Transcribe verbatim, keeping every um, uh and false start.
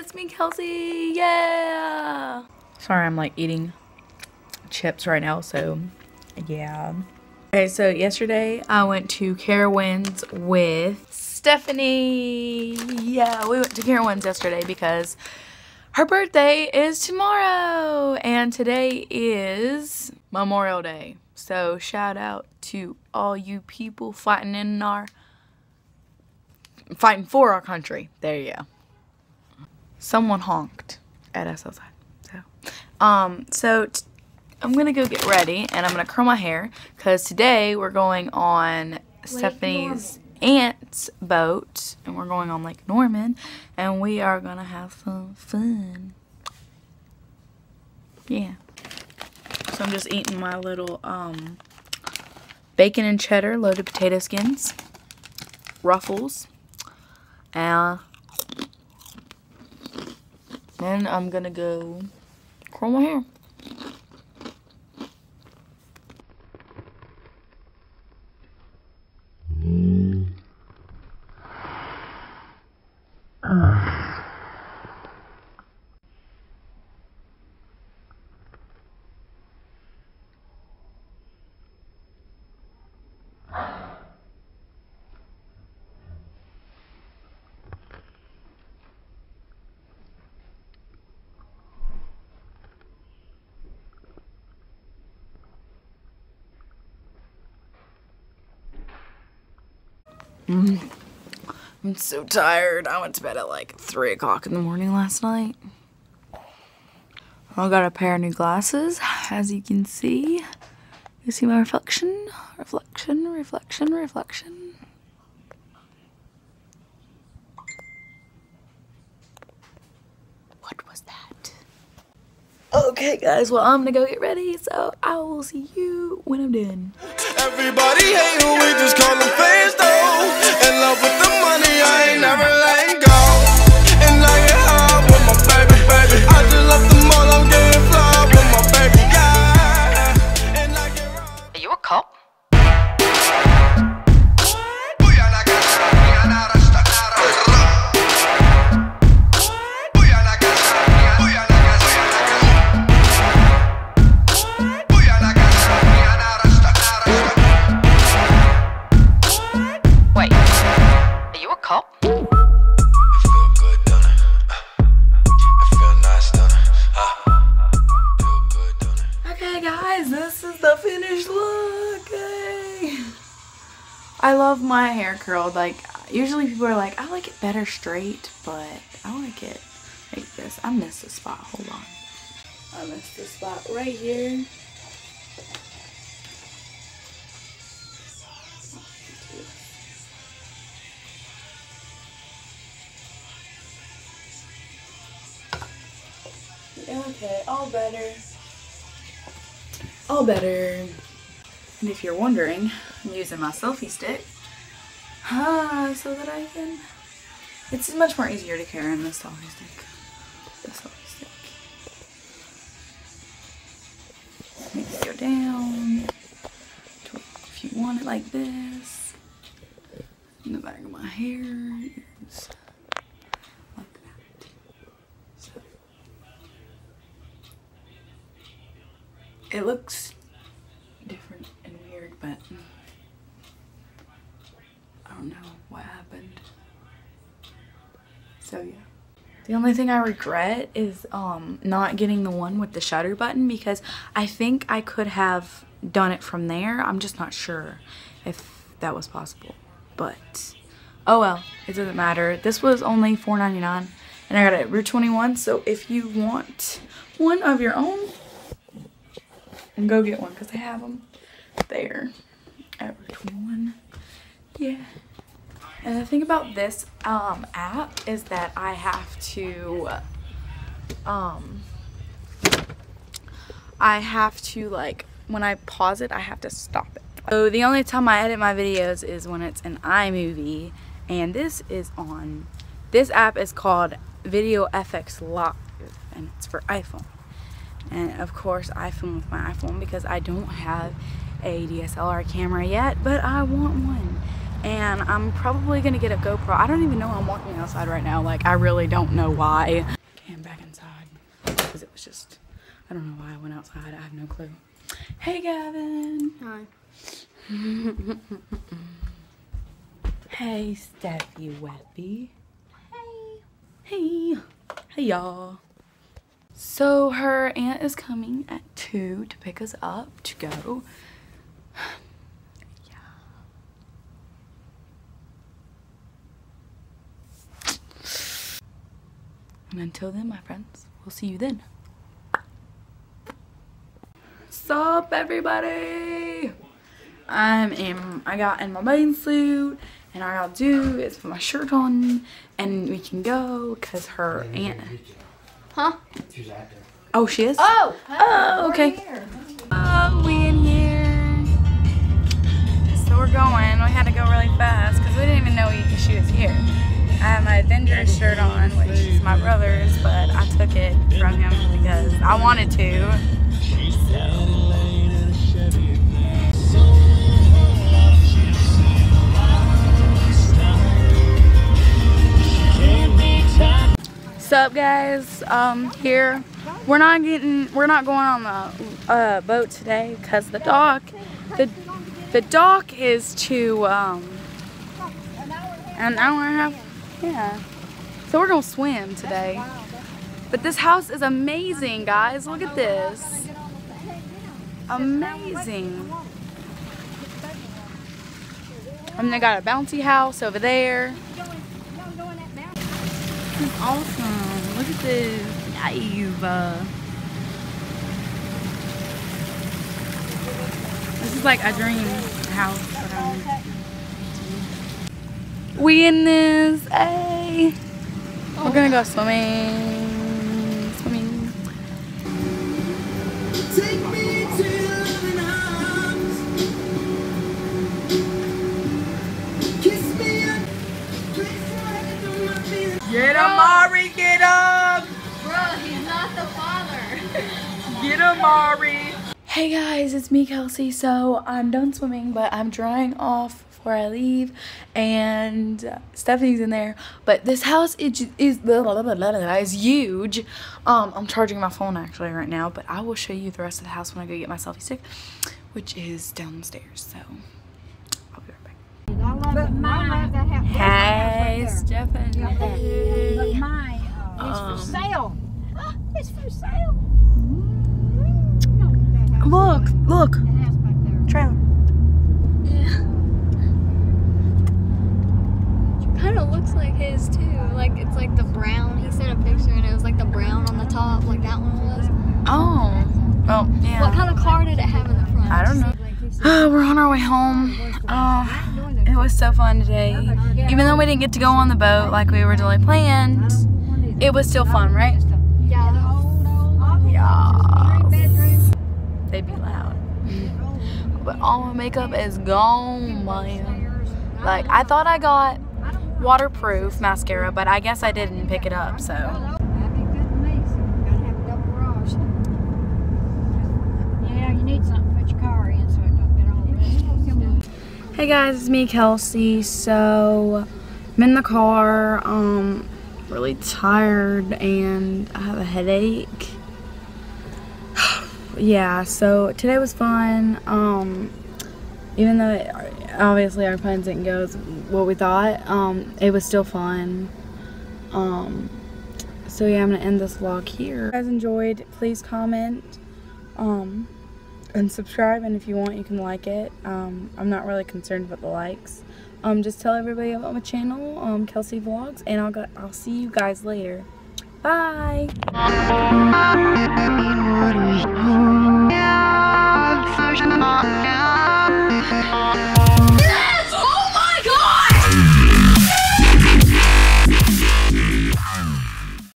it's me, Kelsey. Yeah. Sorry, I'm like eating chips right now, so yeah. Okay, so yesterday I went to Carowinds with Stephanie. Yeah, we went to Carowinds yesterday because her birthday is tomorrow and today is Memorial Day. So shout out to all you people fighting in our, fighting for our country. There you go. Someone honked at us outside. So, um, so t I'm gonna go get ready and I'm gonna curl my hair because today we're going on Lake Stephanie's Norman. aunt's boat and we're going on Lake Norman and we are gonna have some fun. Yeah. So I'm just eating my little um, bacon and cheddar loaded potato skins, Ruffles, and then I'm gonna go curl my hair. Mm. I'm so tired. I went to bed at like three o'clock in the morning last night. I got a pair of new glasses, as you can see. You see my reflection? Reflection, reflection, reflection. What was that? Okay, guys, well, I'm gonna go get ready, so I will see you when I'm done. Everybody hate who we just call them fans though. In love with the money, I ain't never letting go. And I get high with my baby, baby. I just left the mall, I'm getting fly with my baby, yeah. And I get raw. Are you a cop? I love my hair curled. Like, usually people are like, I like it better straight, but I like it like this. I missed a spot. Hold on. I missed a spot right here. Okay, all better. All better. And if you're wondering, I'm using my selfie stick ah, so that I can, it's much more easier to carry on this selfie stick. The selfie stick. Make it go down to, if you want it like this. In the back of my hair is like that. So it looks different and weird, but I don't know what happened. So yeah. The only thing I regret is um not getting the one with the shutter button because I think I could have done it from there. I'm just not sure if that was possible. But oh well, it doesn't matter. This was only four ninety-nine and I got it at Route twenty-one, so if you want one of your own, and go get one because they have them there at Route twenty-one. Yeah. And the thing about this um, app is that I have to, um, I have to like, when I pause it, I have to stop it. So the only time I edit my videos is when it's an iMovie, and this is on, this app is called Video F X Live, and it's for iPhone. And of course I film with my iPhone because I don't have a D S L R camera yet, but I want one. And I'm probably gonna get a GoPro. I don't even know I'm walking outside right now. Like, I really don't know why. because it was just, I don't know why I went outside. I have no clue. Hey, Gavin. Hi. Hey, Steffi Weppy. Hey. Hey. Hey, y'all. So her aunt is coming at two to pick us up to go. Yeah. And until then, my friends, we'll see you then. Sup, everybody? I'm in, I got in my bathing suit, and all I gotta do is put my shirt on, and we can go, because her aunt... Huh? She's out there. Oh, she is? Oh! Oh, okay. Oh, we in here. So we're going. We had to go really fast, because we didn't even know she was here. I have my Avengers shirt on, which is my brother's, but I took it from him because I wanted to. Sup, guys? Um, here we're not getting, we're not going on the uh, boat today because the dock, the the dock is to um an hour and a half. Yeah. So we're gonna swim today. But this house is amazing, guys. Look at this. Amazing. And they got a bouncy house over there. This is awesome. Look at this. Naive. This is like a dream house. But, um, we in this. Hey. We're gonna go swimming. Swimming. Take me to your loving arms. Kiss me up. Place your hand on my feelings. Get him, Mari, get him! Bro, he's not the father. Get him, Mari! Hey guys, it's me, Kelsey. So I'm done swimming, but I'm drying off before I leave, and uh, Stephanie's in there. But this house is is, blah, blah, blah, blah, blah, is huge. Um, I'm charging my phone actually right now, but I will show you the rest of the house when I go get my selfie stick, which is downstairs. So I'll be right back. But mine, Hey, Stephanie. but mine uh, is Um, for sale. Ah, it's for sale. Look, look, The house back there. trailer. Kind of looks like his too. Like it's like the brown. He sent a picture and it was like the brown on the top, like that one was. Oh, well, yeah. What kind of car did it have in the front? I don't know. Oh, we're on our way home. Oh, it was so fun today. Even though we didn't get to go on the boat like we originally planned, it was still fun, right? Yeah. Yeah. They'd be loud. But all my makeup is gone, man. Like, I thought I got waterproof mascara, but I guess I didn't pick it up, so. Yeah, you need something to put your car in so it don't get all rusty. Hey guys, it's me, Kelsey. So I'm in the car, um, really tired, and I have a headache. Yeah, so today was fun. Um, even though it, obviously our plans didn't go as what we thought, um, it was still fun. Um, so yeah, I'm gonna end this vlog here. If you guys enjoyed, please comment. Um, and subscribe, and if you want you can like it. um I'm not really concerned about the likes. Um just tell everybody about my channel, um Kelsey Vlogs, and I'll go I'll see you guys later. Bye.